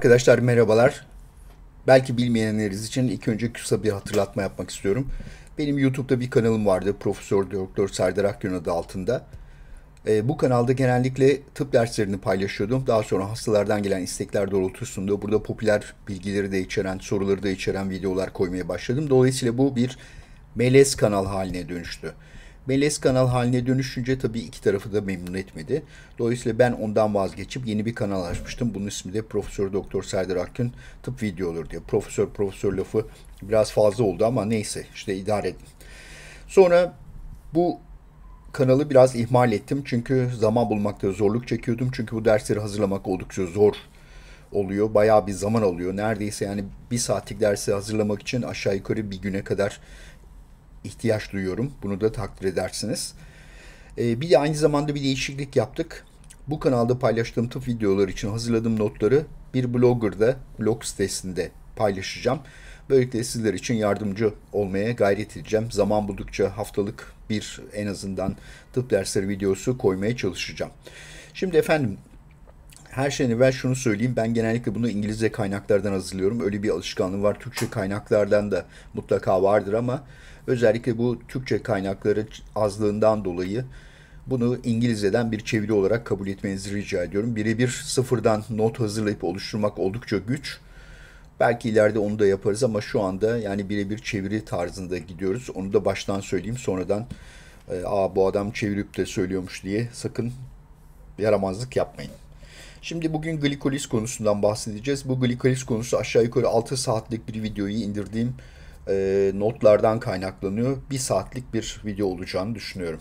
Arkadaşlar merhabalar. Belki bilmeyenleriniz için ilk önce kısa bir hatırlatma yapmak istiyorum. Benim YouTube'da bir kanalım vardı. Profesör Doktor Serdar Akgün adı altında. Bu kanalda genellikle tıp derslerini paylaşıyordum. Daha sonra hastalardan gelen istekler doğrultusunda burada popüler bilgileri de içeren, soruları da içeren videolar koymaya başladım. Dolayısıyla bu bir melez kanal haline dönüştü. Melez kanal haline dönüşünce tabii iki tarafı da memnun etmedi. Dolayısıyla ben ondan vazgeçip yeni bir kanal açmıştım. Bunun ismi de Profesör Doktor Serdar Akgün Tıp Videoları diye. Profesör lafı biraz fazla oldu ama neyse işte idare edin. Sonra bu kanalı biraz ihmal ettim. Çünkü zaman bulmakta zorluk çekiyordum. Çünkü bu dersleri hazırlamak oldukça zor oluyor. Bayağı bir zaman alıyor. Neredeyse yani bir saatlik dersi hazırlamak için aşağı yukarı bir güne kadar ihtiyaç duyuyorum. Bunu da takdir edersiniz. Bir de aynı zamanda bir değişiklik yaptık. Bu kanalda paylaştığım tıp videoları için hazırladığım notları bir blogger'da, blog sitesinde paylaşacağım. Böylelikle sizler için yardımcı olmaya gayret edeceğim. Zaman buldukça haftalık bir en azından tıp dersleri videosu koymaya çalışacağım. Şimdi efendim her şeyden evvel şunu söyleyeyim. Ben genellikle bunu İngilizce kaynaklardan hazırlıyorum. Öyle bir alışkanlığım var. Türkçe kaynaklardan da mutlaka vardır ama özellikle bu Türkçe kaynakları azlığından dolayı bunu İngilizceden bir çeviri olarak kabul etmenizi rica ediyorum. Birebir sıfırdan not hazırlayıp oluşturmak oldukça güç. Belki ileride onu da yaparız ama şu anda yani birebir çeviri tarzında gidiyoruz. Onu da baştan söyleyeyim. Sonradan bu adam çevirip de söylüyormuş diye sakın yaramazlık yapmayın. Şimdi bugün glikoliz konusundan bahsedeceğiz. Bu glikoliz konusu aşağı yukarı 6 saatlik bir videoyu indirdiğim notlardan kaynaklanıyor. Bir saatlik bir video olacağını düşünüyorum.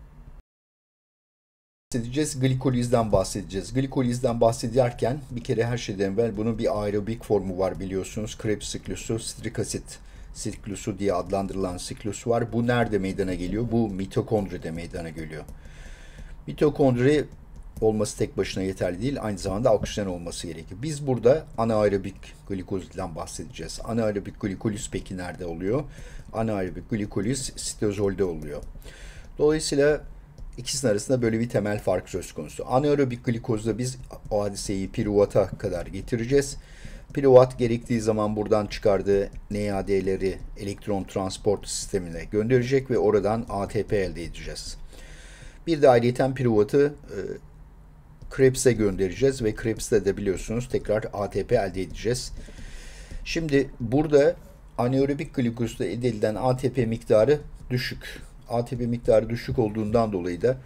Glikolizden bahsedeceğiz. Glikolizden bahsederken bir kere her şeyden evvel bunun bir aerobik formu var biliyorsunuz. Krebs siklusu, strik asit siklusu diye adlandırılan siklus var. Bu nerede meydana geliyor? Bu mitokondride meydana geliyor. Mitokondri olması tek başına yeterli değil. Aynı zamanda oksijen olması gerekiyor. Biz burada anaerobik glikozdan bahsedeceğiz. Anaerobik glikoliz peki nerede oluyor? Anaerobik glikoliz sitozolde oluyor. Dolayısıyla İkisinin arasında böyle bir temel fark söz konusu. Anaerobik glikozda biz o hadiseyi piruvata kadar getireceğiz. Piruvat gerektiği zaman buradan çıkardığı NAD'leri elektron transport sistemine gönderecek ve oradan ATP elde edeceğiz. Bir de ayrıyeten piruvatı Krebs'e göndereceğiz ve Krebs'te de biliyorsunuz tekrar ATP elde edeceğiz. Şimdi burada anaerobik glikozda elde edilen ATP miktarı düşük. ATP miktarı düşük olduğundan dolayı da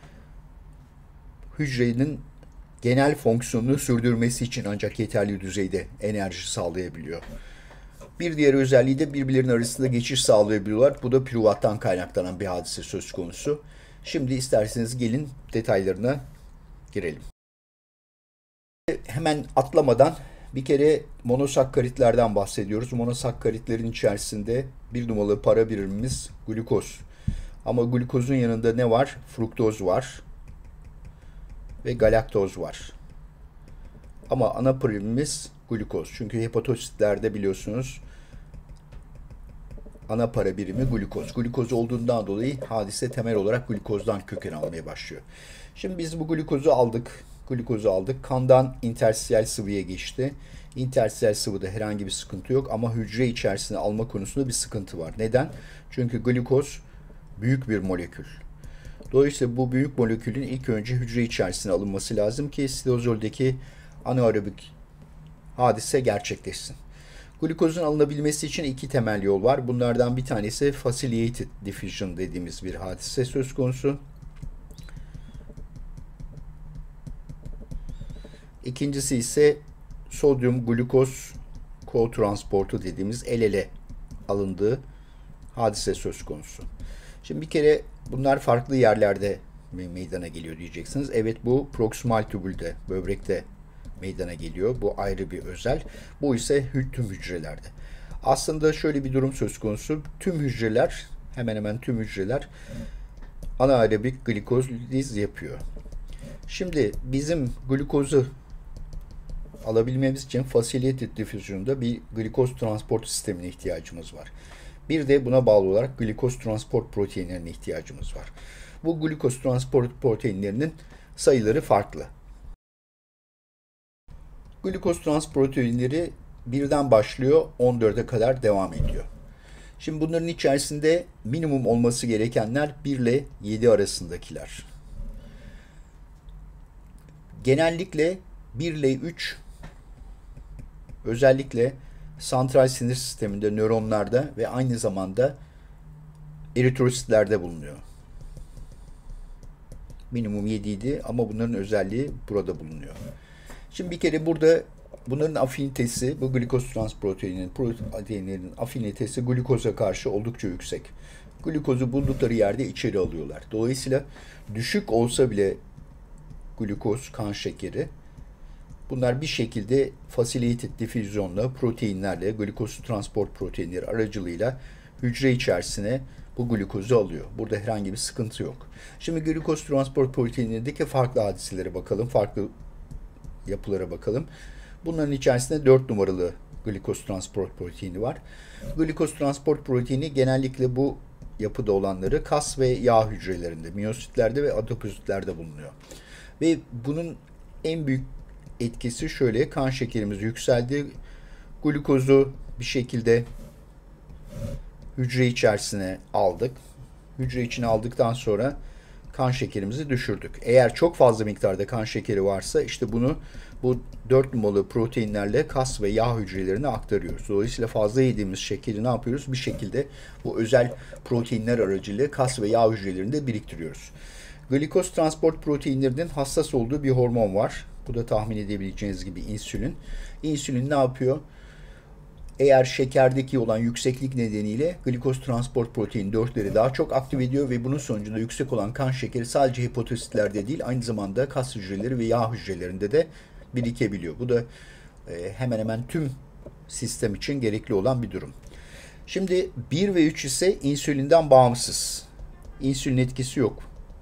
hücrenin genel fonksiyonunu sürdürmesi için ancak yeterli düzeyde enerji sağlayabiliyor. Bir diğer özelliği de birbirlerinin arasında geçiş sağlayabiliyorlar. Bu da piruvattan kaynaklanan bir hadise söz konusu. Şimdi isterseniz gelin detaylarına girelim. Hemen atlamadan bir kere monosakkaritlerden bahsediyoruz. Monosakkaritlerin içerisinde bir numaralı para birimimiz glukoz. Ama glukozun yanında ne var? Fruktoz var ve galaktoz var. Ama ana primimiz glukoz. Çünkü hepatositlerde biliyorsunuz ana para birimi glukoz. Glukoz olduğundan dolayı hadise temel olarak glukozdan köken almaya başlıyor. Şimdi biz bu glukozu aldık. Glukozu aldık. Kandan interstitiyal sıvıya geçti. İnterstitiyal sıvıda herhangi bir sıkıntı yok ama hücre içerisine alma konusunda bir sıkıntı var. Neden? Çünkü glukoz büyük bir molekül. Dolayısıyla bu büyük molekülün ilk önce hücre içerisine alınması lazım ki sitozoldeki anaerobik hadise gerçekleşsin. Glukozun alınabilmesi için iki temel yol var. Bunlardan bir tanesi facilitated diffusion dediğimiz bir hadise söz konusu. İkincisi ise sodyum glukoz kotransportu dediğimiz el ele alındığı hadise söz konusu. Şimdi bir kere bunlar farklı yerlerde meydana geliyor diyeceksiniz. Evet, bu proksimal tübülde, böbrekte meydana geliyor. Bu ayrı bir özel. Bu ise tüm hücrelerde. Aslında şöyle bir durum söz konusu. Tüm hücreler, hemen hemen tüm hücreler anaerobik glikoliz yapıyor. Şimdi bizim glukozu alabilmemiz için facilitated diffusion'da bir glikoz transport sistemine ihtiyacımız var. Bir de buna bağlı olarak glikoz transport proteinlerine ihtiyacımız var. Bu glikoz transport proteinlerinin sayıları farklı. Glikoz transproteinleri birden başlıyor, 14'e kadar devam ediyor. Şimdi bunların içerisinde minimum olması gerekenler 1 ile 7 arasındakiler. Genellikle 1 ile 3 özellikle santral sinir sisteminde, nöronlarda ve aynı zamanda eritrositlerde bulunuyor. Minimum 7 idi ama bunların özelliği burada bulunuyor. Şimdi bir kere burada bunların afinitesi, bu glikoz transproteinlerin afinitesi glikoza karşı oldukça yüksek. Glikozu buldukları yerde içeri alıyorlar. Dolayısıyla düşük olsa bile glikoz, kan şekeri, bunlar bir şekilde facilitated difüzyonla, proteinlerle, glikoz transport proteinleri aracılığıyla hücre içerisine bu glikozu alıyor. Burada herhangi bir sıkıntı yok. Şimdi glikoz transport proteinlerindeki farklı hadiselere bakalım, farklı yapılara bakalım. Bunların içerisinde 4 numaralı glikoz transport proteini var. Glikoz transport proteini genellikle bu yapıda olanları kas ve yağ hücrelerinde, miyositlerde ve adipozitlerde bulunuyor. Ve bunun en büyük etkisi şöyle: kan şekerimiz yükseldi. Glikozu bir şekilde hücre içerisine aldık. Hücre içine aldıktan sonra kan şekerimizi düşürdük. Eğer çok fazla miktarda kan şekeri varsa işte bunu bu 4 numaralı proteinlerle kas ve yağ hücrelerine aktarıyoruz. Dolayısıyla fazla yediğimiz şekeri ne yapıyoruz? Bir şekilde bu özel proteinler aracılığıyla kas ve yağ hücrelerinde biriktiriyoruz. Glikoz transport proteinlerinin hassas olduğu bir hormon var. Bu da tahmin edebileceğiniz gibi insülin. İnsülin ne yapıyor? Eğer şekerdeki olan yükseklik nedeniyle glikoz transport protein 4'leri daha çok aktif ediyor ve bunun sonucunda yüksek olan kan şekeri sadece hepatositlerde değil, aynı zamanda kas hücreleri ve yağ hücrelerinde de birikebiliyor. Bu da hemen hemen tüm sistem için gerekli olan bir durum. Şimdi 1 ve 3 ise insülinden bağımsız. İnsülin etkisi yok.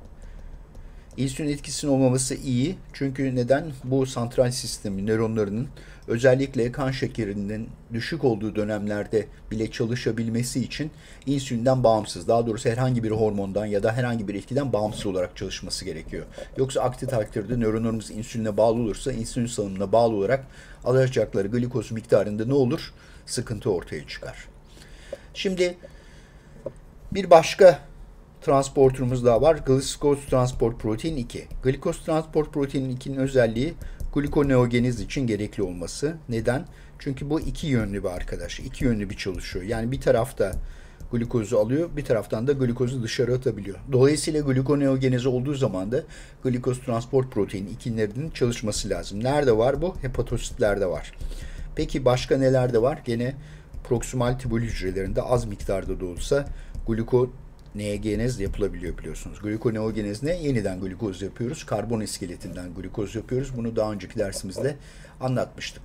İnsülin etkisinin olmaması iyi. Çünkü neden? Bu santral sistemi, nöronlarının özellikle kan şekerinin düşük olduğu dönemlerde bile çalışabilmesi için insülinden bağımsız, daha doğrusu herhangi bir hormondan ya da herhangi bir etkiden bağımsız olarak çalışması gerekiyor. Yoksa aksi takdirde nöronlarımız insüline bağlı olursa, insülin salınımına bağlı olarak alacakları glikoz miktarında ne olur? Sıkıntı ortaya çıkar. Şimdi bir başka transporterımız daha var. Glikoz transport protein 2. Glikoz transport protein 2'nin özelliği glikoneogenez için gerekli olması. Neden? Çünkü bu iki yönlü bir arkadaş. İki yönlü bir çalışıyor. Yani bir tarafta glikozu alıyor, bir taraftan da glikozu dışarı atabiliyor. Dolayısıyla glikoneogenezi olduğu zaman da glikoz transport protein 2'nin çalışması lazım. Nerede var bu? Hepatositlerde var. Peki başka nelerde var? Gene proksimal tübül hücrelerinde az miktarda da olsa glikoneogenez yapılabiliyor biliyorsunuz. Glikoneogenez ne? Yeniden glikoz yapıyoruz. Karbon iskeletinden glikoz yapıyoruz. Bunu daha önceki dersimizde anlatmıştık.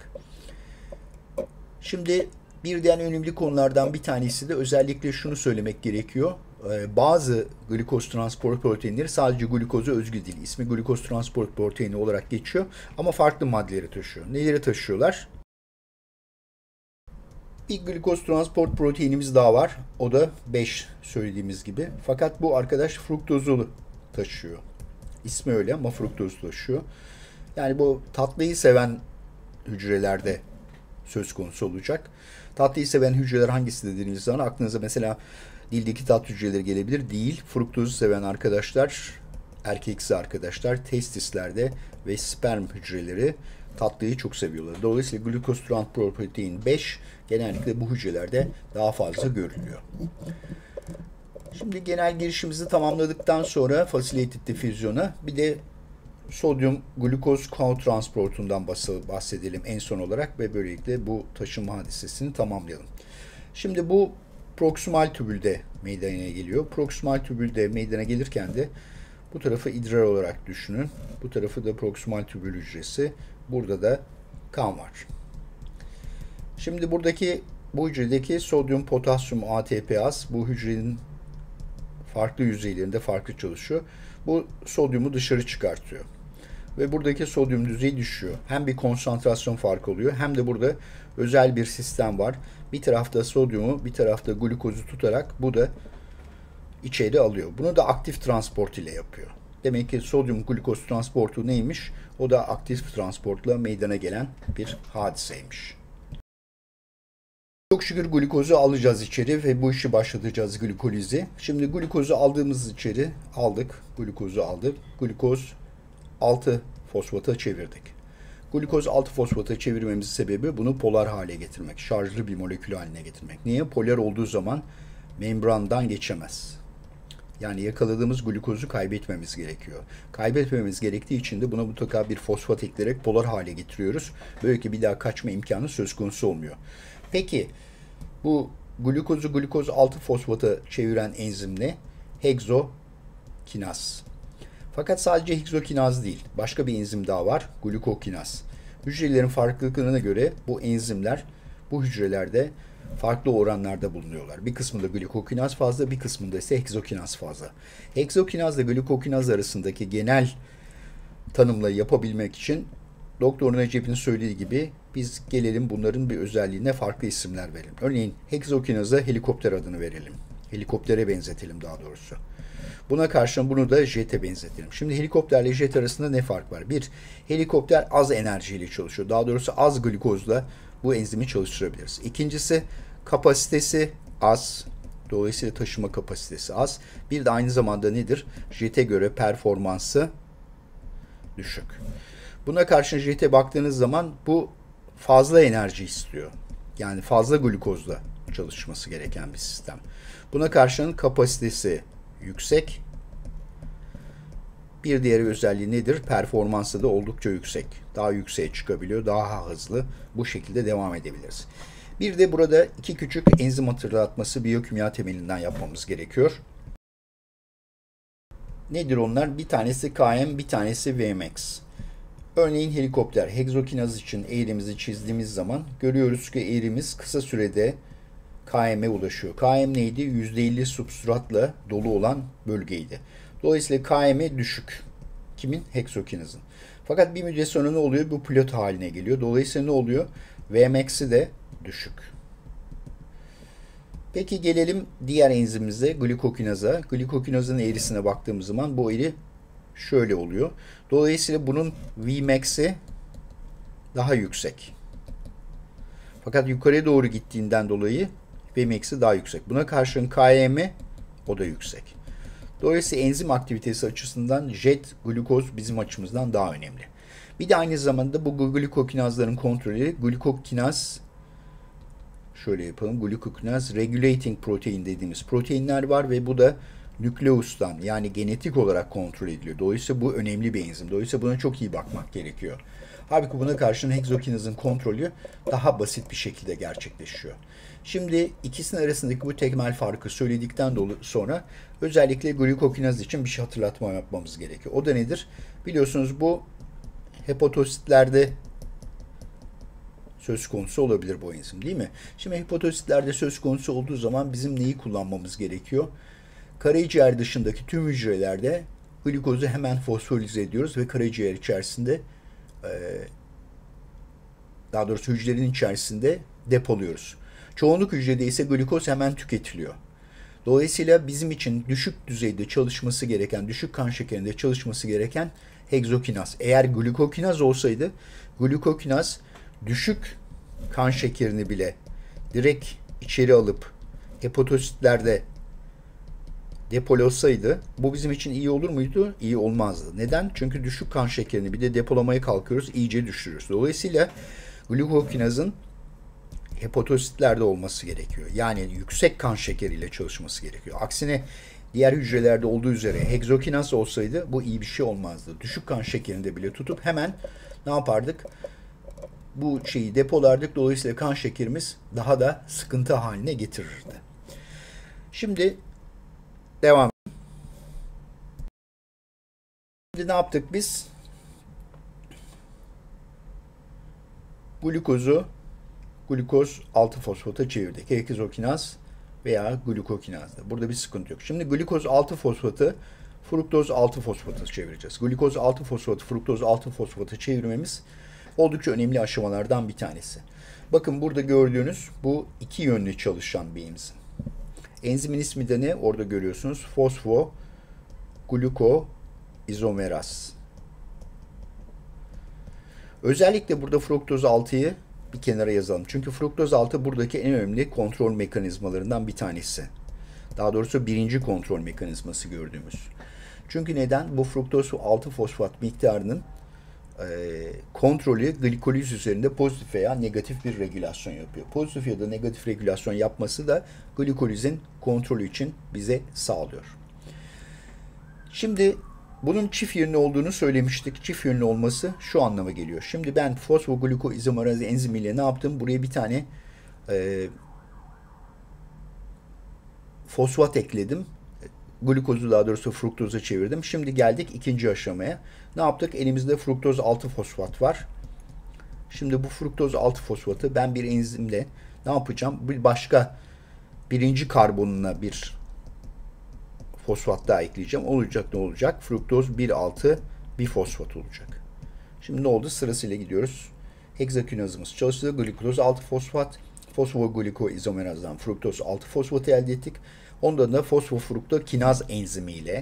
Şimdi bir diğer önemli konulardan bir tanesi de özellikle şunu söylemek gerekiyor. Bazı glikoz transport proteinleri sadece glikoza özgü değil. İsmi glikoz transport proteini olarak geçiyor ama farklı maddeleri taşıyor. Neleri taşıyorlar? Bir glikoz transport proteinimiz daha var. O da 5 söylediğimiz gibi. Fakat bu arkadaş fruktozu taşıyor. İsmi öyle ama fruktozu taşıyor. Yani bu tatlıyı seven hücrelerde söz konusu olacak. Tatlıyı seven hücreler hangisi dediğiniz zaman aklınıza mesela dildeki tat hücreleri gelebilir. Değil. Fruktozu seven arkadaşlar, erkeksi arkadaşlar, testislerde ve sperm hücreleri tatlıyı çok seviyorlar. Dolayısıyla glikoz transport protein 5 genellikle bu hücrelerde daha fazla görülüyor. Şimdi genel girişimizi tamamladıktan sonra facilitated difüzyona bir de sodyum glukoz co-transportundan bahsedelim en son olarak ve böylelikle bu taşıma hadisesini tamamlayalım. Şimdi bu proksimal tübülde meydana geliyor. Proksimal tübülde meydana gelirken de bu tarafı idrar olarak düşünün. Bu tarafı da proksimal tübül hücresi. Burada da kan var. Şimdi bu hücredeki sodyum, potasyum, ATPaz bu hücrenin farklı yüzeylerinde farklı çalışıyor. Bu sodyumu dışarı çıkartıyor. Ve buradaki sodyum düzeyi düşüyor. Hem bir konsantrasyon farkı oluyor hem de burada özel bir sistem var. Bir tarafta sodyumu, bir tarafta glukozu tutarak bu da içeri alıyor. Bunu da aktif transport ile yapıyor. Demek ki sodyum glukoz transportu neymiş? O da aktif transportla meydana gelen bir hadiseymiş. Çok şükür glukozu alacağız içeri ve bu işi başlatacağız, glikolizi. Şimdi glukozu aldığımız içeri aldık. Glukozu aldık. Glukoz 6 fosfata çevirdik. Glukoz 6 fosfata çevirmemizin sebebi bunu polar hale getirmek. Şarjlı bir molekül haline getirmek. Niye? Polar olduğu zaman membrandan geçemez. Yani yakaladığımız glukozu kaybetmemiz gerekiyor. Kaybetmemiz gerektiği için de buna mutlaka bir fosfat ekleyerek polar hale getiriyoruz. Böylelikle bir daha kaçma imkanı söz konusu olmuyor. Peki bu glukozu glukoz 6 fosfata çeviren enzim ne? Hegzokinaz. Fakat sadece hegzokinaz değil. Başka bir enzim daha var. Glukokinaz. Hücrelerin farklılıklarına göre bu enzimler bu hücrelerde farklı oranlarda bulunuyorlar. Bir kısmında glukokinaz fazla, bir kısmında ise hegzokinaz fazla. Hegzokinaz ile glukokinaz arasındaki genel tanımla yapabilmek için Doktor Recep'in söylediği gibi biz gelelim bunların bir özelliğine farklı isimler verelim. Örneğin hegzokinaza helikopter adını verelim. Helikoptere benzetelim daha doğrusu. Buna karşın bunu da jete benzetelim. Şimdi helikopterle jet arasında ne fark var? Bir, helikopter az enerjiyle çalışıyor. Daha doğrusu az glukozla bu enzimi çalıştırabiliriz. İkincisi, kapasitesi az. Dolayısıyla taşıma kapasitesi az. Bir de aynı zamanda nedir? Jete göre performansı düşük. Buna karşın jete baktığınız zaman bu fazla enerji istiyor. Yani fazla glukozla çalışması gereken bir sistem. Buna karşın kapasitesi yüksek. Bir diğer özelliği nedir? Performansı da oldukça yüksek. Daha yükseğe çıkabiliyor, daha hızlı. Bu şekilde devam edebiliriz. Bir de burada iki küçük enzim hatırlatması biyokimya temelinden yapmamız gerekiyor. Nedir onlar? Bir tanesi KM, bir tanesi VMX. Örneğin helikopter, hegzokinaz için eğrimizi çizdiğimiz zaman görüyoruz ki eğrimiz kısa sürede KM'e ulaşıyor. KM neydi? %50 substratla dolu olan bölgeydi. Dolayısıyla KM düşük. Kimin? Hegzokinazın. Fakat bir müddet sonra ne oluyor? Bu pilot haline geliyor. Dolayısıyla ne oluyor? VMX'i de düşük. Peki gelelim diğer enzimimize, glukokinaza. Glukokinazın eğrisine baktığımız zaman bu eğri şöyle oluyor. Dolayısıyla bunun Vmax'i daha yüksek. Fakat yukarıya doğru gittiğinden dolayı Vmax'i daha yüksek. Buna karşın KM o da yüksek. Dolayısıyla enzim aktivitesi açısından jet glukoz bizim açımızdan daha önemli. Bir de aynı zamanda bu glukokinazların kontrolü glukokinaz şöyle yapalım. Glukokinaz regulating protein dediğimiz proteinler var ve bu da nükleustan yani genetik olarak kontrol ediliyor. Dolayısıyla bu önemli bir enzim. Dolayısıyla buna çok iyi bakmak gerekiyor. Halbuki buna karşın hegzokinazın kontrolü daha basit bir şekilde gerçekleşiyor. Şimdi ikisinin arasındaki bu temel farkı söyledikten sonra özellikle glukokinaz için bir şey hatırlatma yapmamız gerekiyor. O da nedir? Biliyorsunuz bu hepatositlerde söz konusu olabilir bu enzim değil mi? Şimdi hepatositlerde söz konusu olduğu zaman bizim neyi kullanmamız gerekiyor? Karaciğer dışındaki tüm hücrelerde glikozu hemen fosforize ediyoruz ve karaciğer içerisinde daha doğrusu hücrenin içerisinde depoluyoruz. Çoğunluk hücrede ise glikoz hemen tüketiliyor. Dolayısıyla bizim için düşük düzeyde çalışması gereken, düşük kan şekerinde çalışması gereken hegzokinaz. Eğer glukokinaz olsaydı, glukokinaz düşük kan şekerini bile direkt içeri alıp hepatositlerde depolasaydı bu bizim için iyi olur muydu? İyi olmazdı. Neden? Çünkü düşük kan şekerini bir de depolamaya kalkıyoruz, iyice düşürüyoruz. Dolayısıyla glukokinazın hepatositlerde olması gerekiyor. Yani yüksek kan şekeriyle çalışması gerekiyor. Aksine diğer hücrelerde olduğu üzere hegzokinaz olsaydı bu iyi bir şey olmazdı. Düşük kan şekerinde bile tutup hemen ne yapardık? Bu şeyi depolardık. Dolayısıyla kan şekerimiz daha da sıkıntı haline getirirdi. Şimdi devam. Şimdi ne yaptık biz? Glukoz 6 fosfata çevirdik. Hegzokinaz veya glukokinazda. Burada bir sıkıntı yok. Şimdi glukoz 6 fosfatı fruktoz 6 fosfata çevireceğiz. Glukoz 6 fosfatı fruktoz 6 fosfata çevirmemiz oldukça önemli aşamalardan bir tanesi. Bakın burada gördüğünüz bu iki yönlü çalışan bir enzim. Enzimin ismi de ne? Orada görüyorsunuz. Fosfogluko izomeraz. Özellikle burada fruktoz 6'yı bir kenara yazalım. Çünkü fruktoz 6 buradaki en önemli kontrol mekanizmalarından bir tanesi. Daha doğrusu birinci kontrol mekanizması gördüğümüz. Çünkü neden? Bu fruktoz 6 fosfat miktarının kontrolü glikoliz üzerinde pozitif veya negatif bir regülasyon yapıyor. Pozitif ya da negatif regülasyon yapması da glikolizin kontrolü için bize sağlıyor. Şimdi bunun çift yönlü olduğunu söylemiştik. Çift yönlü olması şu anlama geliyor. Şimdi ben fosfoglukoizomeraz enzimiyle ne yaptım? Buraya bir tane fosfat ekledim. Glukozu daha doğrusu fruktoza çevirdim. Şimdi geldik ikinci aşamaya. Ne yaptık? Elimizde fruktoz 6 fosfat var. Şimdi bu fruktoz 6 fosfatı ben bir enzimle ne yapacağım? Bir başka birinci karbonuna bir fosfat daha ekleyeceğim. Olacak ne olacak? Fruktoz 1,6 bir fosfat olacak. Şimdi ne oldu? Sırasıyla gidiyoruz. Heksakinazımız çalıştı. Glikoz 6 fosfat. Fosfoglukoizomerazdan fruktoz 6 fosfatı elde ettik. Ondan da fosfofruktokinaz enzimiyle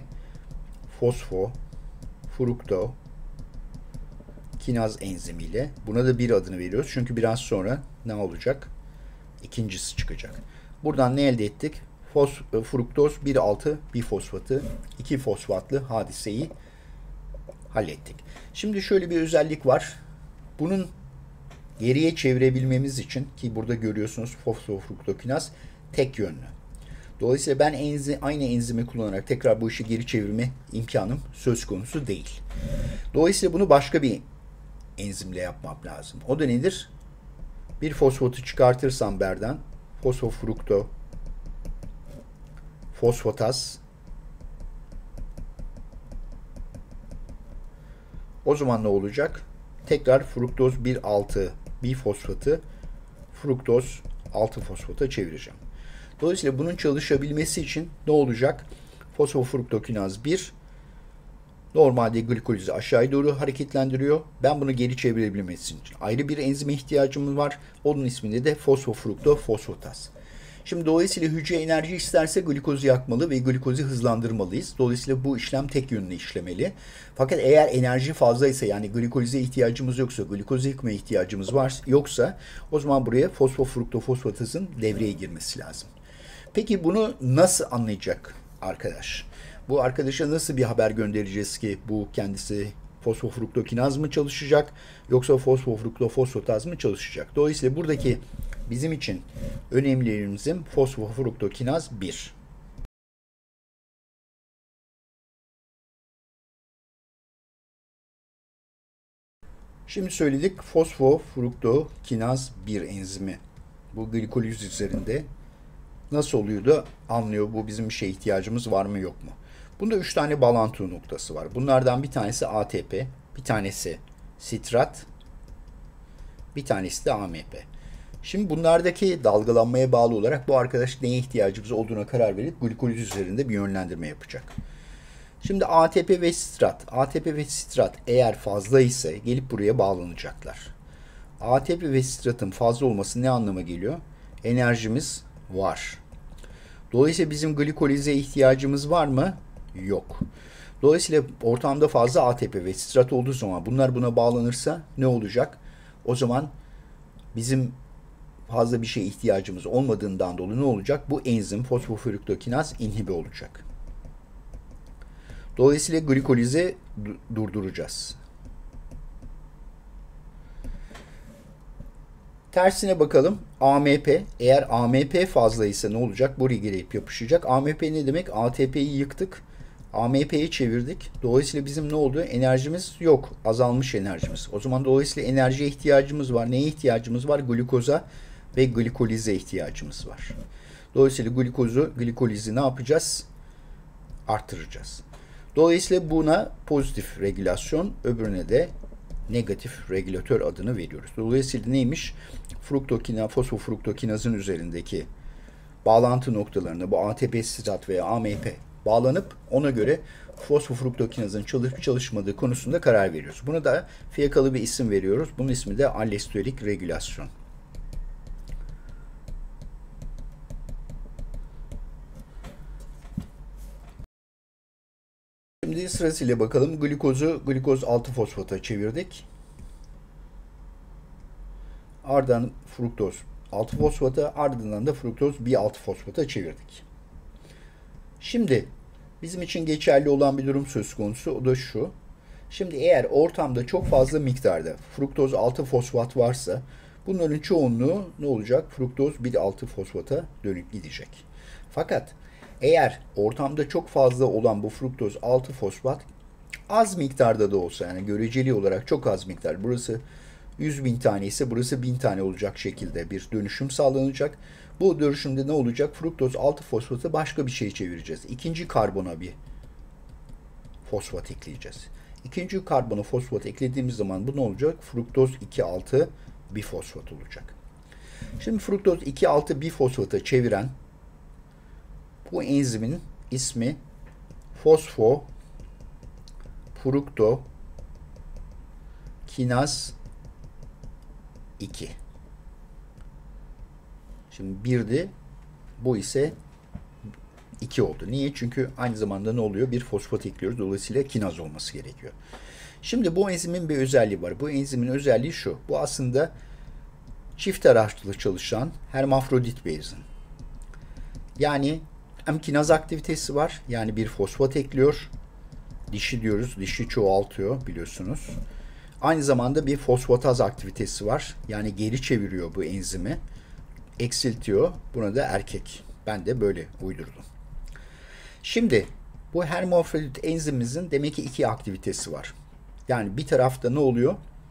fosfofruktokinaz enzimiyle buna da bir adını veriyoruz. Çünkü biraz sonra ne olacak? İkincisi çıkacak. Buradan ne elde ettik? Fruktoz 1,6 bir fosfatı 2 fosfatlı hadiseyi hallettik. Şimdi şöyle bir özellik var. Bunun geriye çevirebilmemiz için ki burada görüyorsunuz fosfofruktokinaz tek yönlü. Dolayısıyla ben aynı enzimi kullanarak tekrar bu işi geri çevirme imkanım söz konusu değil. Dolayısıyla bunu başka bir enzimle yapmam lazım. O da nedir? Bir fosfatı çıkartırsam berden fosfataz, o zaman ne olacak? Tekrar fruktoz 1,6 bir fosfatı fruktoz 6 fosfata çevireceğim. Dolayısıyla bunun çalışabilmesi için ne olacak? Fosfofruktokinaz 1 normalde glikolizi aşağıya doğru hareketlendiriyor. Ben bunu geri çevirebilmesi için ayrı bir enzime ihtiyacımız var. Onun isminde de fosfofruktofosfataz. Şimdi dolayısıyla hücre enerji isterse glikozu yakmalı ve glikozu hızlandırmalıyız. Dolayısıyla bu işlem tek yönlü işlemeli. Fakat eğer enerji fazlaysa yani glikolize ihtiyacımız yoksa, glikozu yıkmaya ihtiyacımız yoksa o zaman buraya fosfofruktofosfatazın devreye girmesi lazım. Peki bunu nasıl anlayacak arkadaş? Bu arkadaşa nasıl bir haber göndereceğiz ki bu kendisi fosfofruktokinaz mı çalışacak yoksa fosfofruktofosfataz mı çalışacak? Dolayısıyla buradaki bizim için önemli enzim fosfofruktokinaz 1. Şimdi söyledik fosfofruktokinaz 1 enzimi. Bu glikoliz üzerinde nasıl oluyor da anlıyor bu bizim bir şeye ihtiyacımız var mı yok mu? Bunda 3 tane bağlantı noktası var. Bunlardan bir tanesi ATP, bir tanesi sitrat, bir tanesi de AMP. Şimdi bunlardaki dalgalanmaya bağlı olarak bu arkadaş neye ihtiyacımız olduğuna karar verip glikoliz üzerinde bir yönlendirme yapacak. Şimdi ATP ve sitrat eğer fazla ise gelip buraya bağlanacaklar. ATP ve sitratın fazla olması ne anlama geliyor? Enerjimiz var. Dolayısıyla bizim glikolize ihtiyacımız var mı? Yok. Dolayısıyla ortamda fazla ATP ve sitrat olduğu zaman bunlar buna bağlanırsa ne olacak? O zaman bizim fazla bir şeye ihtiyacımız olmadığından dolayı ne olacak? Bu enzim fosfofruktokinaz inhibe olacak. Dolayısıyla glikolizi durduracağız. Tersine bakalım. AMP. Eğer AMP fazlaysa ne olacak? Buraya gelip yapışacak. AMP ne demek? ATP'yi yıktık. AMP'yi çevirdik. Dolayısıyla bizim ne oldu? Enerjimiz yok. Azalmış enerjimiz. O zaman dolayısıyla enerjiye ihtiyacımız var. Neye ihtiyacımız var? Glikoza ve glikolize ihtiyacımız var. Dolayısıyla glikolizi ne yapacağız? Arttıracağız. Dolayısıyla buna pozitif regülasyon, öbürüne de negatif regülatör adını veriyoruz. Dolayısıyla neymiş? Fosfofruktokinazın üzerindeki bağlantı noktalarına bu ATP, sitrat veya AMP bağlanıp ona göre fosfofruktokinazın çalışıp çalışmadığı konusunda karar veriyoruz. Buna da fiyakalı bir isim veriyoruz. Bunun ismi de allosterik regülasyon. Şimdi Önce sırasıyla bakalım. Glikozu glikoz 6 fosfata çevirdik. Ardından fruktoz 6 fosfata, ardından da fruktoz bir 6 fosfata çevirdik. Şimdi bizim için geçerli olan bir durum söz konusu. O da şu. Şimdi eğer ortamda çok fazla miktarda fruktoz 6 fosfat varsa bunların çoğunluğu ne olacak? Fruktoz 1,6 fosfata dönük gidecek. Fakat eğer ortamda çok fazla olan bu fruktoz 6 fosfat az miktarda da olsa, yani göreceli olarak çok az miktar, burası 100.000 tane ise burası 1000 tane olacak şekilde bir dönüşüm sağlanacak. Bu dönüşümde ne olacak? Fruktoz 6 fosfatı başka bir şey çevireceğiz. İkinci karbona bir fosfat ekleyeceğiz. İkinci karbona fosfat eklediğimiz zaman bu ne olacak? Fruktoz 2,6 bifosfat olacak. Şimdi fruktoz 2,6 bifosfata çeviren bu enzimin ismi fosfofruktokinaz 2. Şimdi birdi, bu ise 2 oldu. Niye? Çünkü aynı zamanda ne oluyor? Bir fosfat ekliyoruz. Dolayısıyla kinaz olması gerekiyor. Şimdi bu enzimin bir özelliği var. Bu enzimin özelliği şu. Bu aslında çift araçlı çalışan hermafrodit bir enzim. Yani hem kinaz aktivitesi var. Yani bir fosfat ekliyor. Dişi diyoruz. Dişi çoğaltıyor biliyorsunuz. Aynı zamanda bir fosfataz aktivitesi var. Yani geri çeviriyor bu enzimi. Eksiltiyor. Buna da erkek. Ben de böyle uydurdum. Şimdi bu hermafrodit enzimimizin demek ki iki aktivitesi var. Yani bir tarafta ne oluyor?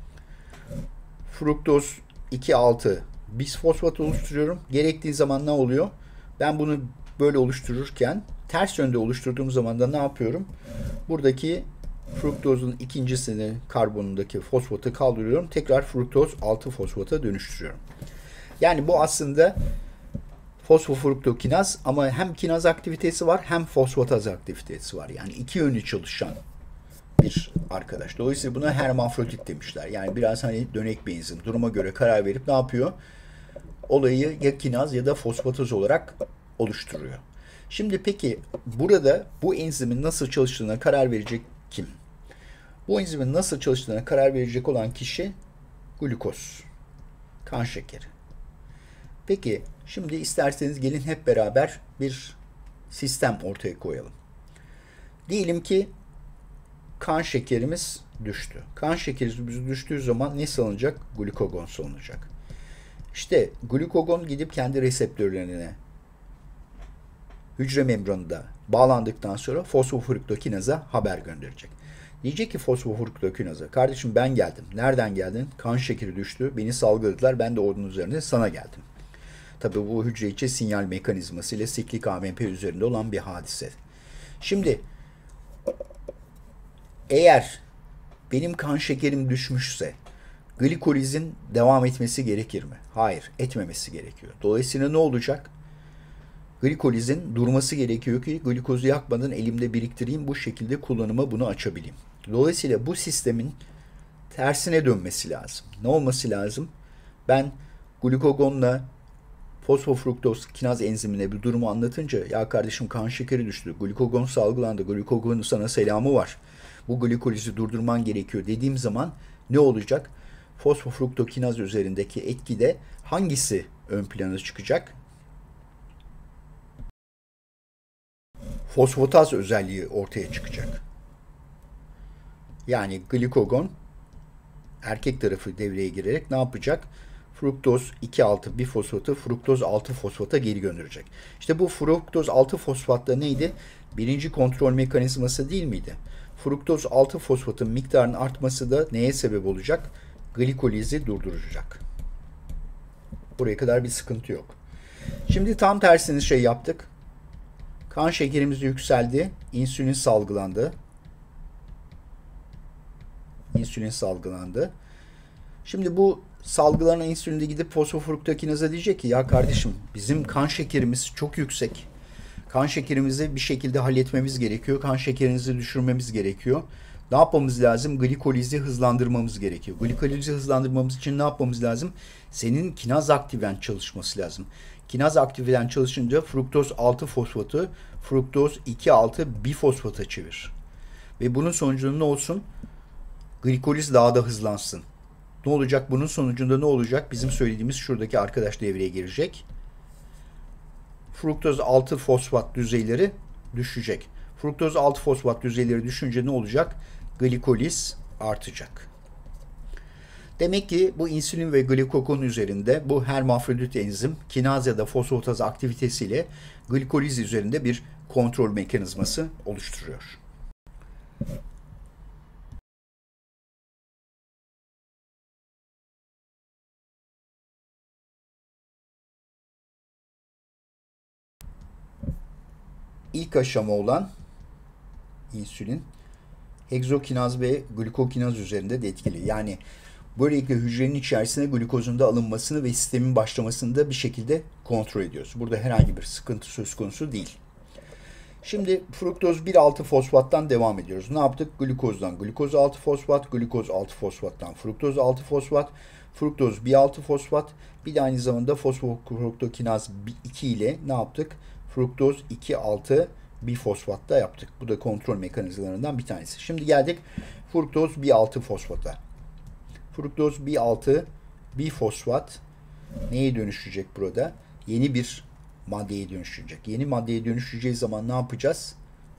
Fruktoz 2,6 bisfosfat oluşturuyorum. Gerektiği zaman ne oluyor? Ben bunu böyle oluştururken ters yönde oluşturduğum zaman da ne yapıyorum? Buradaki fruktozun ikincisini karbonundaki fosfatı kaldırıyorum. Tekrar fruktoz 6 fosfata dönüştürüyorum. Yani bu aslında fosfofruktokinaz ama hem kinaz aktivitesi var hem fosfataz aktivitesi var. Yani iki yönlü çalışan bir arkadaş. Dolayısıyla buna hermafrodit demişler. Yani biraz hani dönek bir enzim. Duruma göre karar verip ne yapıyor? Olayı ya kinaz ya da fosfataz olarak oluşturuyor. Şimdi peki burada bu enzimin nasıl çalıştığına karar verecek kim? Bu enzimin nasıl çalıştığına karar verecek olan kişi glukoz, kan şekeri. Peki şimdi isterseniz gelin hep beraber bir sistem ortaya koyalım. Diyelim ki kan şekerimiz düştü. Kan şekerimiz düştüğü zaman ne salınacak? Glukagon salınacak. İşte glukagon gidip kendi reseptörlerine hücre membranında bağlandıktan sonra fosfofruktokinaza haber gönderecek. Diyecek ki fosfofruktokinaza, kardeşim ben geldim. Nereden geldin? Kan şekeri düştü. Beni salgıladılar. Ben de onun üzerine sana geldim. Tabii bu hücre içi sinyal mekanizması ile siklik AMP üzerinde olan bir hadise. Şimdi eğer benim kan şekerim düşmüşse glikolizin devam etmesi gerekir mi? Hayır, etmemesi gerekiyor. Dolayısıyla ne olacak? Glikolizin durması gerekiyor ki glikozu yakmadan elimde biriktireyim, bu şekilde kullanıma bunu açabileyim. Dolayısıyla bu sistemin tersine dönmesi lazım. Ne olması lazım? Ben glukagonla fosfofruktoz kinaz enzimine bir durumu anlatınca, ya kardeşim kan şekeri düştü, glukagon salgılandı, glukagonun sana selamı var, bu glikolizi durdurman gerekiyor dediğim zaman ne olacak? Fosfofruktokinaz üzerindeki etkide hangisi ön plana çıkacak? Fosfataz özelliği ortaya çıkacak. Yani glikagon erkek tarafı devreye girerek ne yapacak? Fruktoz 2,6 bifosfatı fruktoz 6 fosfata geri gönderecek. İşte bu fruktoz 6 fosfatta neydi? Birinci kontrol mekanizması değil miydi? Fruktoz 6 fosfatın miktarının artması da neye sebep olacak? Glikolizi durduracak. Buraya kadar bir sıkıntı yok. Şimdi tam tersini şey yaptık. Kan şekerimiz yükseldi. İnsülin salgılandı. İnsülin salgılandı. Şimdi bu salgılanan insülinde gidip fosfofruktokinaza diyecek ki ya kardeşim bizim kan şekerimiz çok yüksek. Kan şekerimizi bir şekilde halletmemiz gerekiyor. Kan şekerinizi düşürmemiz gerekiyor. Ne yapmamız lazım? Glikolizi hızlandırmamız gerekiyor. Glikolizi hızlandırmamız için ne yapmamız lazım? Senin kinaz aktiven çalışması lazım. Kinaz aktiven çalışınca fruktoz 6 fosfatı fruktoz 2,6 bifosfata çevir. Ve bunun sonucunda ne olsun? Glikoliz daha da hızlansın. Ne olacak? Bunun sonucunda ne olacak? Bizim söylediğimiz şuradaki arkadaş devreye girecek. Fruktoz 6 fosfat düzeyleri düşecek. Fruktoz 6 fosfat düzeyleri düşünce ne olacak? Glikoliz artacak. Demek ki bu insülin ve glikogon üzerinde bu hermafrodit enzim kinaz ya da fosfataz aktivitesiyle glikoliz üzerinde bir kontrol mekanizması oluşturuyor. İlk aşama olan insülin hegzokinaz ve glikokinaz üzerinde de etkili. Yani böylelikle hücrenin içerisine glukozun da alınmasını ve sistemin başlamasını da bir şekilde kontrol ediyoruz. Burada herhangi bir sıkıntı söz konusu değil. Şimdi fruktoz 1,6 fosfattan devam ediyoruz. Ne yaptık? Glukozdan glukoz 6 fosfat, glukoz 6 fosfattan fruktoz 6 fosfat, fruktoz 1,6 fosfat, bir de aynı zamanda fosfofruktokinaz 2 ile ne yaptık? Fruktoz 2,6 bifosfat da yaptık. Bu da kontrol mekanizmalarından bir tanesi. Şimdi geldik fruktoz 1,6 fosfata. Fruktoz 1,6 bifosfat neye dönüşecek burada? Yeni bir maddeye dönüşecek. Yeni maddeye dönüşeceği zaman ne yapacağız?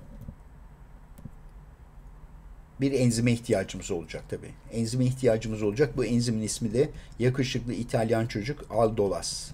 Bir enzime ihtiyacımız olacak tabii. Enzime ihtiyacımız olacak. Bu enzimin ismi de yakışıklı İtalyan çocuk aldolas.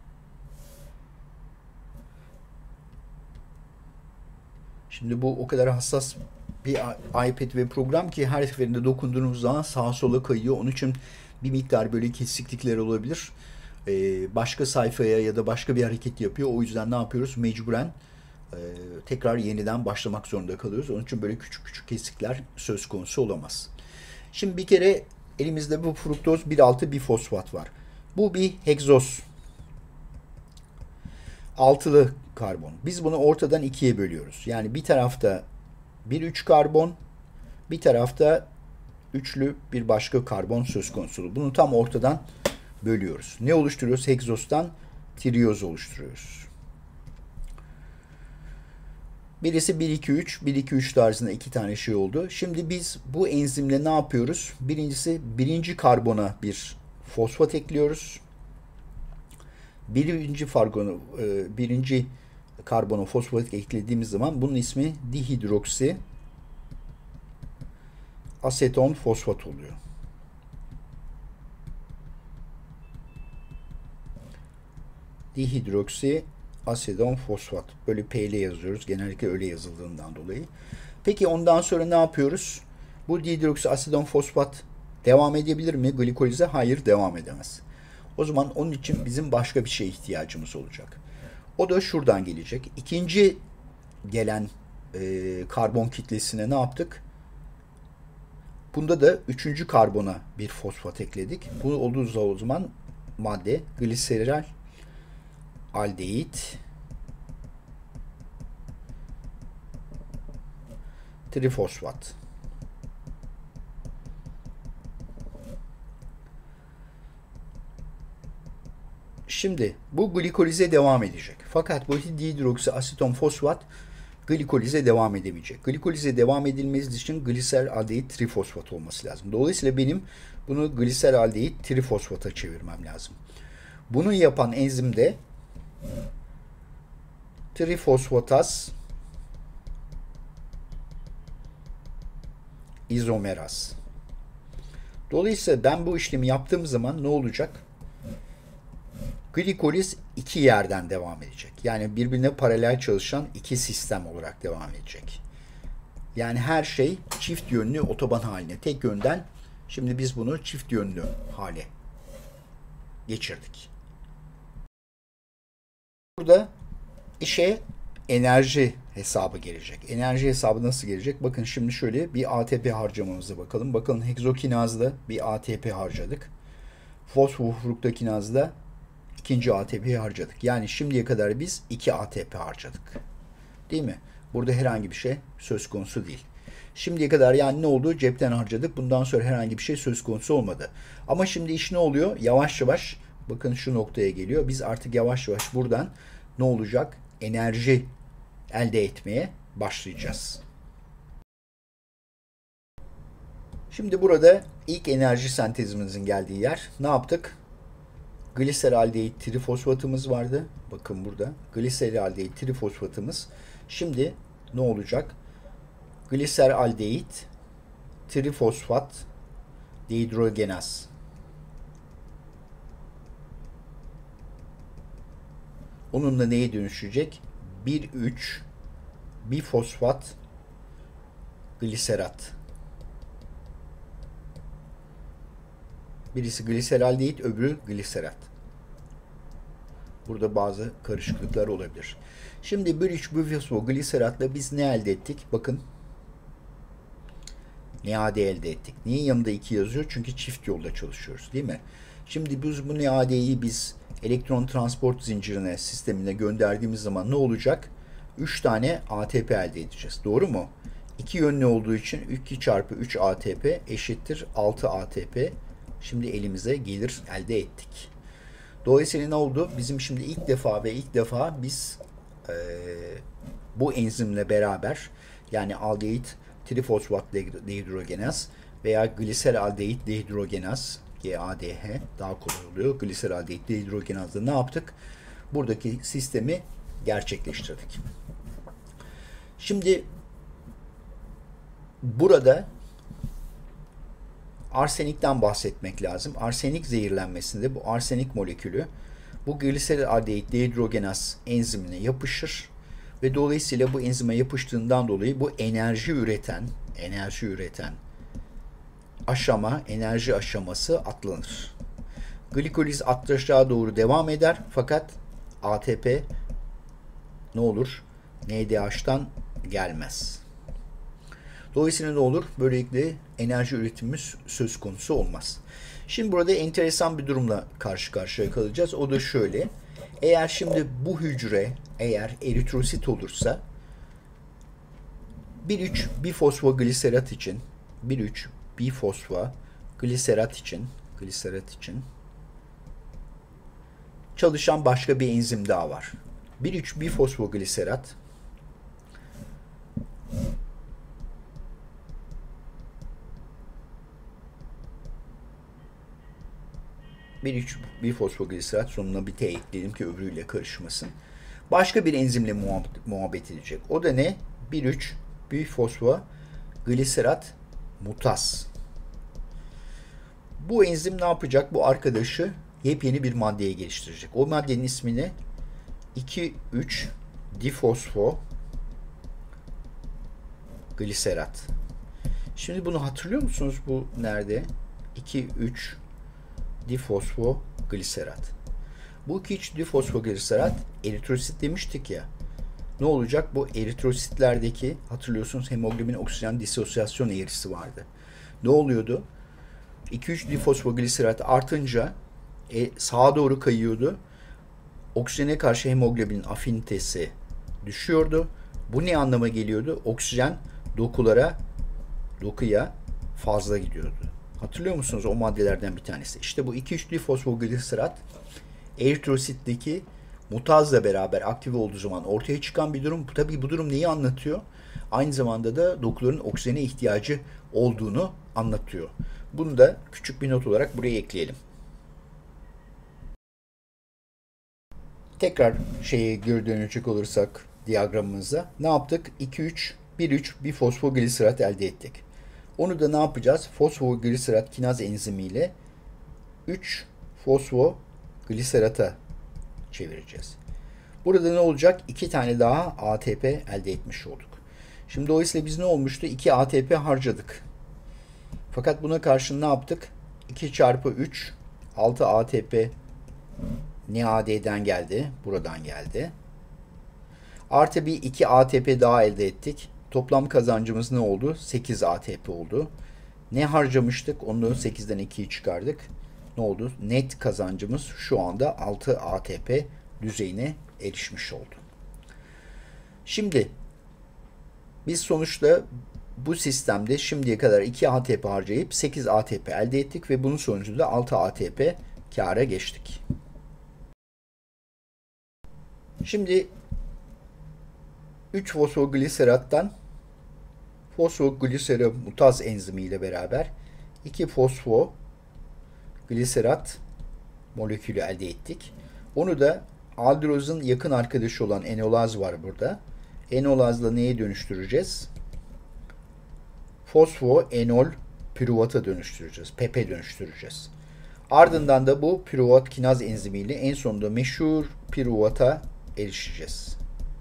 Şimdi bu o kadar hassas bir iPad ve program ki her seferinde dokunduğunuz zaman sağa sola kayıyor. Onun için bir miktar böyle kesiklikler olabilir. Başka sayfaya ya da başka bir hareket yapıyor. O yüzden ne yapıyoruz? Mecburen tekrar yeniden başlamak zorunda kalıyoruz. Onun için böyle küçük küçük kesikler söz konusu olamaz. Şimdi bir kere elimizde bu fruktoz 1,6 bifosfat var. Bu bir hegzoz. Altılı karbon. Biz bunu ortadan ikiye bölüyoruz. Yani bir tarafta bir 3 karbon, bir tarafta üçlü bir başka karbon söz konusu. Bunu tam ortadan bölüyoruz. Ne oluşturuyoruz? Hegzozdan trioz oluşturuyoruz. Birisi 1-2-3, 1-2-3 tarzında iki tane şey oldu. Şimdi biz bu enzimle ne yapıyoruz? Birincisi birinci karbona bir fosfat ekliyoruz. Birinci karbona fosfat eklediğimiz zaman bunun ismi dihidroksi aseton fosfat oluyor. Dihidroksi aseton fosfat. Böyle P ile yazıyoruz. Genellikle öyle yazıldığından dolayı. Peki ondan sonra ne yapıyoruz? Bu dihidroksi aseton fosfat devam edebilir mi glikolize? Hayır, devam edemez. O zaman onun için bizim başka bir şeye ihtiyacımız olacak. O da şuradan gelecek. İkinci gelen karbon kitlesine ne yaptık? Bunda da üçüncü karbona bir fosfat ekledik. Bu olduğu zaman madde gliseral aldehit trifosfat. Şimdi bu glikolize devam edecek. Fakat bu dihidroksiaseton fosfat glikolize devam edemeyecek. Glikolize devam edilmesi için gliseraldehit trifosfat olması lazım. Dolayısıyla benim bunu gliseraldehit trifosfata çevirmem lazım. Bunu yapan enzim de trifosfataz izomeraz. Dolayısıyla ben bu işlemi yaptığım zaman ne olacak? Glikoliz iki yerden devam edecek. Yani birbirine paralel çalışan iki sistem olarak devam edecek. Yani her şey çift yönlü otoban haline. Tek yönden şimdi biz bunu çift yönlü hale geçirdik. Burada işe enerji hesabı gelecek. Enerji hesabı nasıl gelecek? Bakın şimdi şöyle bir ATP harcamamıza bakalım. Bakın hegzokinazda bir ATP harcadık. Fosfofruktokinazda ikinci ATP'yi harcadık. Yani şimdiye kadar biz 2 ATP harcadık. Değil mi? Burada herhangi bir şey söz konusu değil. Şimdiye kadar yani ne oldu? Cepten harcadık. Bundan sonra herhangi bir şey söz konusu olmadı. Ama şimdi iş ne oluyor? Yavaş yavaş bakın şu noktaya geliyor. Biz artık yavaş yavaş buradan ne olacak? Enerji elde etmeye başlayacağız. Şimdi burada ilk enerji sentezimizin geldiği yer. Ne yaptık? Gliseraldehit trifosfatımız vardı. Bakın burada. Gliseraldehit trifosfatımız. Şimdi ne olacak? Gliseraldehit trifosfat dehidrogenaz. Onunla neye dönüşecek? 1,3 bifosfat gliserat. Birisi gliseraldehit, öbürü gliserat. Burada bazı karışıklıklar olabilir. Şimdi 1,3 bifosfogliseratla biz ne elde ettik? Bakın. NAD elde ettik. Niye yanında 2 yazıyor? Çünkü çift yolda çalışıyoruz, değil mi? Şimdi biz bu NAD'yi elektron transport zincirine, sistemine gönderdiğimiz zaman ne olacak? 3 tane ATP elde edeceğiz. Doğru mu? 2 yönlü olduğu için 2 çarpı 3 ATP eşittir 6 ATP. Şimdi elimize gelir elde ettik. Dolayısıyla ne oldu? Bizim şimdi ilk defa biz bu enzimle beraber, yani aldehit trifosfat dehidrogenaz veya gliseraldehit dehidrogenaz, GADH daha kolay oluyor. Gliseraldehit dehidrogenazda ne yaptık? Buradaki sistemi gerçekleştirdik. Şimdi burada arsenikten bahsetmek lazım. Arsenik zehirlenmesinde bu arsenik molekülü bu gliseraldehit dehidrogenaz enzimine yapışır ve dolayısıyla bu enzime yapıştığından dolayı bu enerji üreten aşama, enerji aşaması atlanır. Glikoliz aşağı doğru devam eder fakat ATP ne olur? NADH'tan gelmez. Dolayısıyla ne olur? Böylelikle enerji üretimimiz söz konusu olmaz. Şimdi burada enteresan bir durumla karşı karşıya kalacağız. O da şöyle. Eğer şimdi bu hücre eritrosit olursa 1,3 bifosfogliserat için 1,3 bifosfogliserat için çalışan başka bir enzim daha var. 1,3 bifosfogliserat 1,3 bifosfogliserat, sonuna bir T ekledim ki öbürüyle karışmasın. Başka bir enzimle muhabbet edecek. O da ne? 1,3 bifosfogliserat mutaz. Bu enzim ne yapacak? Bu arkadaşı yepyeni bir maddeye geliştirecek. O maddenin ismini 2,3 difosfogliserat. Şimdi bunu hatırlıyor musunuz? Bu nerede? 2,3 difosfogliserat. Bu 2,3 difosfogliserat eritrosit demiştik ya. Ne olacak? Bu eritrositlerdeki, hatırlıyorsunuz, hemoglobin oksijen disosyasyon eğrisi vardı. Ne oluyordu? 2,3 difosfogliserat artınca sağa doğru kayıyordu. Oksijene karşı hemoglobinin afinitesi düşüyordu. Bu ne anlama geliyordu? Oksijen dokuya fazla gidiyordu. Hatırlıyor musunuz? O maddelerden bir tanesi. İşte bu 2,3 difosfogliserat eritrositteki mutazla beraber aktive olduğu zaman ortaya çıkan bir durum. Tabii bu durum neyi anlatıyor? Aynı zamanda da dokuların oksijene ihtiyacı olduğunu anlatıyor. Bunu da küçük bir not olarak buraya ekleyelim. Tekrar geri dönecek olursak diyagramımıza ne yaptık? 1,3 bifosfogliserat elde ettik. Onu da ne yapacağız? Fosfogliserat kinaz enzimiyle 3 fosfogliserata çevireceğiz. Burada ne olacak? 2 tane daha ATP elde etmiş olduk. Şimdi dolayısıyla biz ne olmuştu? 2 ATP harcadık. Fakat buna karşın ne yaptık? 2 çarpı 3 6 ATP NAD'den geldi. Buradan geldi. Artı bir 2 ATP daha elde ettik. Toplam kazancımız ne oldu? 8 ATP oldu. Ne harcamıştık? Onu 8'den 2'yi çıkardık. Ne oldu? Net kazancımız şu anda 6 ATP düzeyine erişmiş oldu. Şimdi biz sonuçta bu sistemde şimdiye kadar 2 ATP harcayıp 8 ATP elde ettik ve bunun sonucunda 6 ATP kâra geçtik. Şimdi 3 fosfogliserattan fosfogliserat mutaz enzimi ile beraber 2 fosfogliserat molekülü elde ettik. Onu da aldolozun yakın arkadaşı olan enolaz var burada. Enolazla neye dönüştüreceğiz? Fosfoenol püruvata dönüştüreceğiz. PP dönüştüreceğiz. Ardından da bu pürüvat kinaz enzimiyle en sonunda meşhur püruvata erişeceğiz.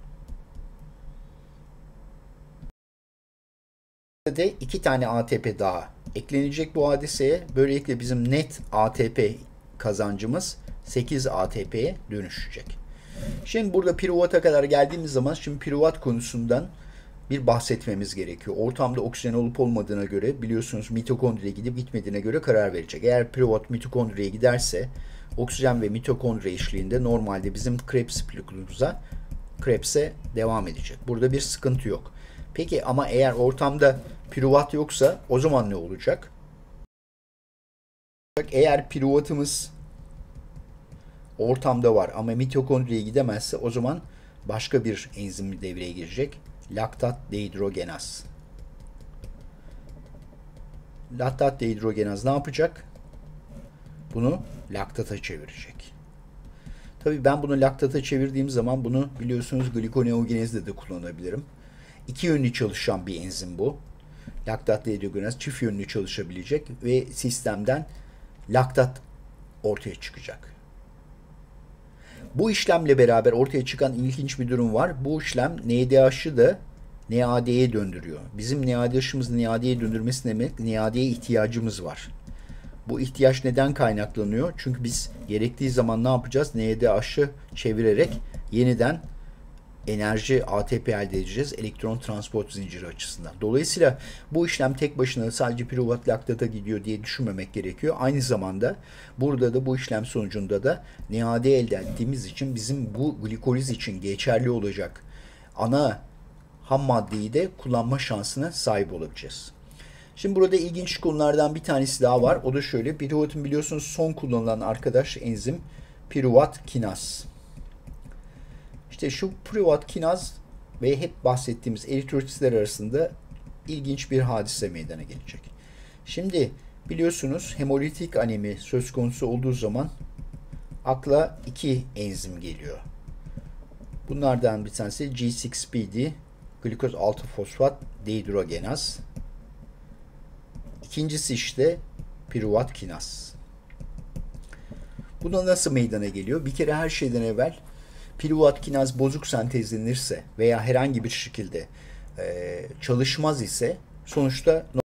De 2 tane ATP daha eklenecek bu hadiseye. Böylelikle bizim net ATP kazancımız 8 ATP'ye dönüşecek. Şimdi burada püruvata kadar geldiğimiz zaman şimdi pürüvat konusundan bir bahsetmemiz gerekiyor. Ortamda oksijen olup olmadığına göre biliyorsunuz mitokondriye gidip gitmediğine göre karar verecek. Eğer pürüvat mitokondriye giderse oksijen ve mitokondri eşliğinde normalde bizim Krebs plikulumuza Krebs'e devam edecek. Burada bir sıkıntı yok. Peki ama eğer ortamda pürüvat yoksa o zaman ne olacak? Eğer pürüvatımız ortamda var ama mitokondriye gidemezse o zaman başka bir enzim devreye girecek. Laktat dehidrogenaz. Laktat dehidrogenaz ne yapacak? Bunu laktata çevirecek. Tabii ben bunu laktata çevirdiğim zaman bunu biliyorsunuz glikoneogenezde de kullanabilirim. İki yönlü çalışan bir enzim bu. Laktat dehidrogenaz çift yönlü çalışabilecek ve sistemden laktat ortaya çıkacak. Bu işlemle beraber ortaya çıkan ilginç bir durum var. Bu işlem NADH'ı da NAD'ye döndürüyor. Bizim NADH'ımızı NAD'ye döndürmesi demek, NAD'ye ihtiyacımız var. Bu ihtiyaç neden kaynaklanıyor? Çünkü biz gerektiği zaman ne yapacağız? NADH'ı çevirerek yeniden enerji ATP elde edeceğiz elektron transport zinciri açısından. Dolayısıyla bu işlem tek başına sadece pürüvat laktata gidiyor diye düşünmemek gerekiyor. Aynı zamanda burada da bu işlem sonucunda da NAD elde ettiğimiz için bizim bu glikoliz için geçerli olacak ana ham maddeyi de kullanma şansına sahip olabileceğiz. Şimdi burada ilginç konulardan bir tanesi daha var. O da şöyle. Pürüvatın biliyorsunuz son kullanılan arkadaş enzim pürüvat kinaz. İşte şu pürüvat kinaz ve hep bahsettiğimiz eritrositler arasında ilginç bir hadise meydana gelecek. Şimdi biliyorsunuz hemolitik anemi söz konusu olduğu zaman akla iki enzim geliyor. Bunlardan bir tanesi G6PD, glikoz 6 fosfat dehidrogenaz. İkincisi işte pürüvat kinaz. Buna nasıl meydana geliyor? Bir kere her şeyden evvel pürüvat kinaz bozuk sentezlenirse veya herhangi bir şekilde çalışmaz ise sonuçta